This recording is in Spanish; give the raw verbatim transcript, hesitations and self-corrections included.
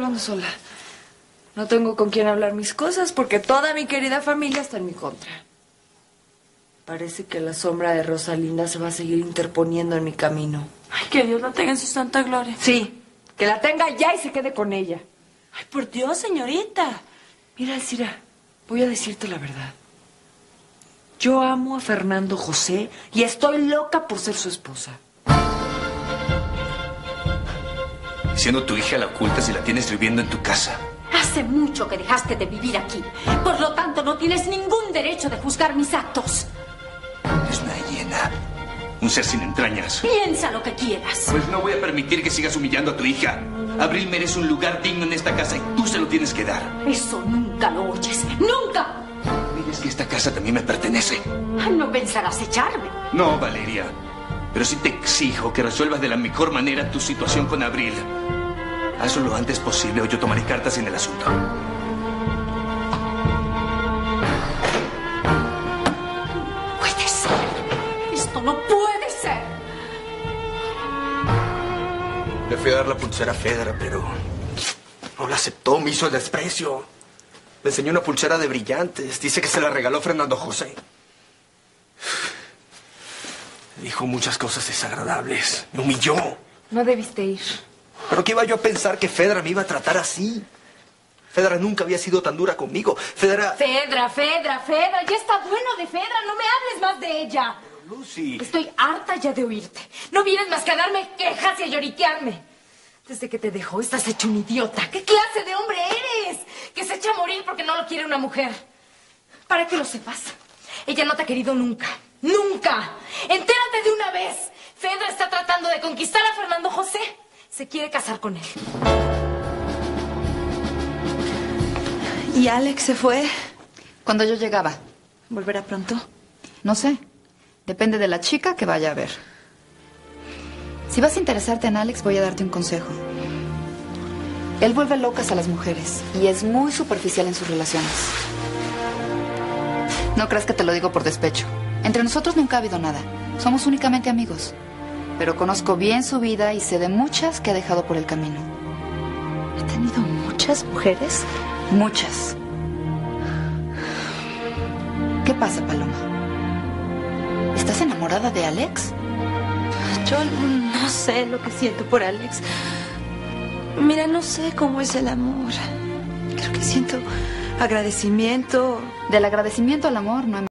hablando sola. No tengo con quién hablar mis cosas porque toda mi querida familia está en mi contra. Parece que la sombra de Rosalinda se va a seguir interponiendo en mi camino. Ay, que Dios la tenga en su santa gloria. Sí, que la tenga ya y se quede con ella. Ay, por Dios, señorita. Mira, Elcira, voy a decirte la verdad. Yo amo a Fernando José y estoy loca por ser su esposa. Siendo tu hija, la ocultas y la tienes viviendo en tu casa. Hace mucho que dejaste de vivir aquí. Por lo tanto, no tienes ningún derecho de juzgar mis actos. Es una hiena. Un ser sin entrañas. Piensa lo que quieras. Pues no voy a permitir que sigas humillando a tu hija. Abril merece un lugar digno en esta casa y tú se lo tienes que dar. Eso nunca lo oyes. ¡Nunca! Es que esta casa también me pertenece. No pensarás echarme. No, Valeria. Pero sí te exijo que resuelvas de la mejor manera tu situación con Abril. Hazlo lo antes posible o yo tomaré cartas en el asunto. Puede ser. Esto no puede ser. Le fui a dar la pulsera a Fedra, pero no la aceptó, me hizo el desprecio. Me enseñó una pulsera de brillantes. Dice que se la regaló Fernando José. Dijo muchas cosas desagradables. Me humilló. No debiste ir. ¿Pero qué iba yo a pensar que Fedra me iba a tratar así? Fedra nunca había sido tan dura conmigo. Fedra... Fedra, Fedra, Fedra. Ya está bueno de Fedra. No me hables más de ella. Pero Lucy... Estoy harta ya de oírte. No vienes más que a darme quejas y a lloriquearme. Desde que te dejó estás hecho un idiota. ¿Qué clase de hombre eres? Que se echa a morir porque no lo quiere una mujer. Para que lo sepas, ella no te ha querido nunca. ¡Nunca! ¡Entérate de una vez! Fedra está tratando de conquistar a Fernando José. Se quiere casar con él. ¿Y Alex se fue? Cuando yo llegaba. ¿Volverá pronto? No sé. Depende de la chica que vaya a ver. Si vas a interesarte en Alex, voy a darte un consejo. Él vuelve locas a las mujeres y es muy superficial en sus relaciones. No creas que te lo digo por despecho. Entre nosotros nunca ha habido nada. Somos únicamente amigos. Pero conozco bien su vida y sé de muchas que ha dejado por el camino. ¿Ha tenido muchas mujeres? Muchas. ¿Qué pasa, Paloma? ¿Estás enamorada de Alex? Yo no sé lo que siento por Alex. Mira, no sé cómo es el amor. Creo que siento agradecimiento. Del agradecimiento al amor no hay